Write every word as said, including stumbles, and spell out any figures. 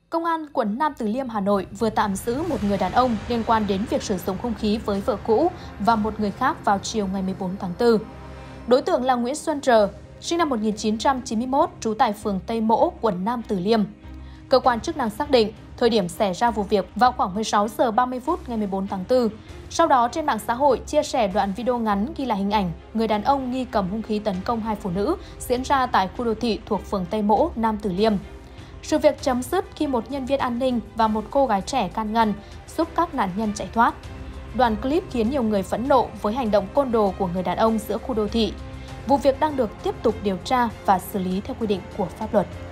Công an quận Nam Từ Liêm, Hà Nội vừa tạm giữ một người đàn ông liên quan đến việc sử dụng hung khí với vợ cũ và một người khác vào chiều ngày mười bốn tháng tư. Đối tượng là Nguyễn Xuân R, sinh năm một nghìn chín trăm chín mươi mốt, trú tại phường Tây Mỗ, quận Nam Từ Liêm. Cơ quan chức năng xác định, thời điểm xảy ra vụ việc vào khoảng mười sáu giờ ba mươi phút ngày mười bốn tháng tư. Sau đó trên mạng xã hội chia sẻ đoạn video ngắn ghi lại hình ảnh người đàn ông nghi cầm hung khí tấn công hai phụ nữ diễn ra tại khu đô thị thuộc phường Tây Mỗ, Nam Từ Liêm. Sự việc chấm dứt khi một nhân viên an ninh và một cô gái trẻ can ngăn, giúp các nạn nhân chạy thoát. Đoạn clip khiến nhiều người phẫn nộ với hành động côn đồ của người đàn ông giữa khu đô thị. Vụ việc đang được tiếp tục điều tra và xử lý theo quy định của pháp luật.